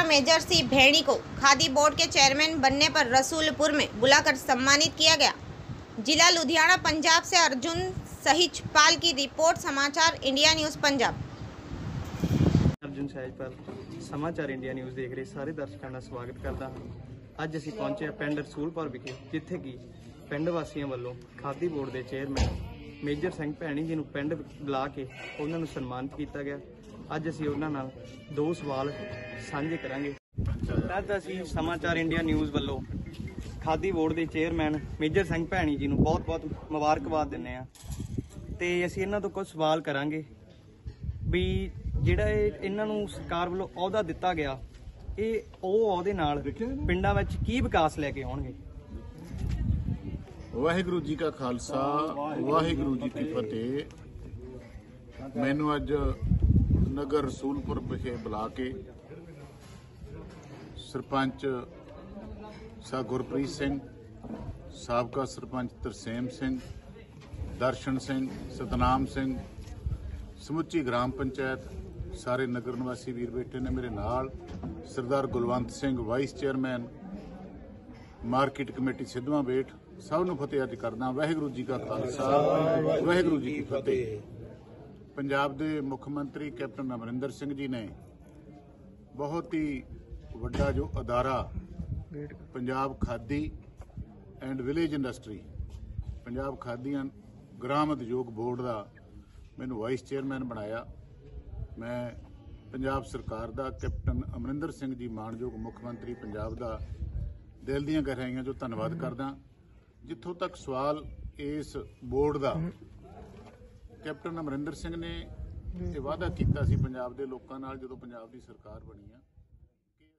Major सी भेड़ी को khadi board के चेयरमैन बनने पर रसूलपुर में बुलाकर सम्मानित किया गया। जिला लुधियाना पंजाब से अर्जुन सहिजपाल की रिपोर्ट। Samachar India news Punjab. Arjun Sahijpal Samachar India news देख रहे सारे दर्शकों का स्वागत करता हाँ। अज असीं पहुंचे पिंड रसूलपुर विखे, जिथे कि पिंड वासियों वालों खादी बोर्ड के चेयरमैन मेजर सिंह भैणी जी नूं पिंड बुला के उन्हां नूं सन्मानित किया गया। अज असीं उन्हां नाल दो सवाल साझे करांगे। अज असीं समाचार इंडिया न्यूज़ वालों खादी बोर्ड के चेयरमैन मेजर सिंह भैणी जी नूं बहुत बहुत मुबारकबाद दिंदे आ ते असीं इन्हां तों कुछ सवाल करांगे भी जिहड़ा इन्हां नूं सरकार वालों अहुदा दिता गया, ये अहुदे नाल पिंडां विच की विकास लैके आउणगे। वाहिगुरू जी का खालसा वाहिगुरू जी की फतेह। मैनू अज नगर रसूलपुर विखे बुला के सरपंच सा गुरप्रीत सिंह, साबका सरपंच तरसेम सिंह, दर्शन सिंह, सतनाम सिंह, समुची ग्राम पंचायत, सारे नगर निवासी वीर बेटे ने मेरे नाल, Sardar Gulwant Singh vice chairman market committee Sidhwan Bet, सब नूं फतेह अज करदा। वाहिगुरू जी का खालसा वाहिगुरू जी की फतेह। पंजाब के मुख मंत्री कैप्टन अमरिंदर सिंह जी ने बहुत ही वड्डा जो अदारा Punjab Khadi and village industry, Punjab Khadi and ग्राम उद्योग बोर्ड का मैनू वाइस चेयरमैन बनाया। मैं पंजाब सरकार का कैप्टन अमरिंदर सिंह जी मानयोग मुख मंत्री पंजाब का दिल दीआं गहराइयां जो धन्नवाद करदा। जिथों तक सवाल इस बोर्ड का, कैप्टन अमरिंदर सिंह ने ये वादा किया सी पंजाब के लोगों नाल जदों पंजाब की सरकार बनी है।